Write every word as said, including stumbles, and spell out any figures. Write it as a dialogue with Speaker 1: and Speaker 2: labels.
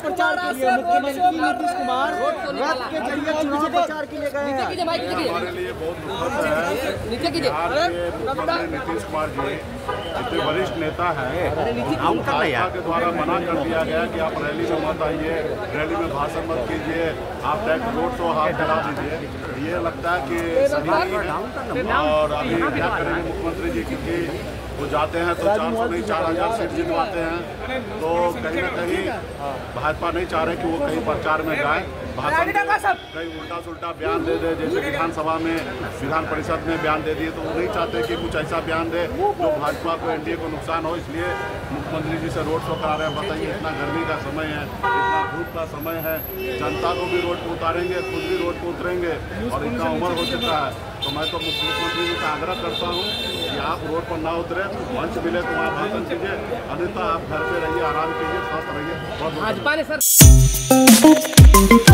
Speaker 1: प्रचार के लिए मुख्यमंत्री नीतीश कुमार रथ के जरिए चुनाव प्रचार के लिए गए हैं।
Speaker 2: हमारे लिए बहुत दुखद है। बिहार के मुख्यमंत्री नीतीश कुमार जी इतने वरिष्ठ नेता हैं, भाजपा के द्वारा मना कर दिया गया कि आप रैली में मत आइए, रैली में भाषण मत कीजिए, आप डायरेक्ट रोड शो हाथ चला दीजिए। ये लगता है कि सही नहीं है। और अभी क्या करेंगे मुख्यमंत्री जी, क्योंकि वो जाते हैं तो चार सौ नहीं चार हजार सीट जितवाते हैं, तो कहीं ना कहीं भाजपा नहीं चाह रहे कि वो कहीं प्रचार में जाए, भाषण कहीं उल्टा सुल्टा बयान दे दे, जैसे विधानसभा में विधान परिषद में बयान दे दिए, तो वो नहीं चाहते कि कुछ ऐसा बयान दे जो भाजपा को एनडीए को नुकसान हो। इसलिए मुख्यमंत्री जी से रोड शो करा रहे हैं। बताइए, इतना गर्मी का समय है, इतना धूप का समय है, जनता को भी रोड पर उतारेंगे, खुद भी रोड पर उतरेंगे, और इतना उम्र हो चुका है। तो मैं तो मुख्यमंत्री जी से आग्रह करता हूँ कि आप रोड पर ना उतरे, मंच मिले तो वहाँ भाषण कीजिए, अन्यथा आप घर पे रहिए, आराम कीजिए, स्वस्थ रहिए।
Speaker 3: भाजपा ने सर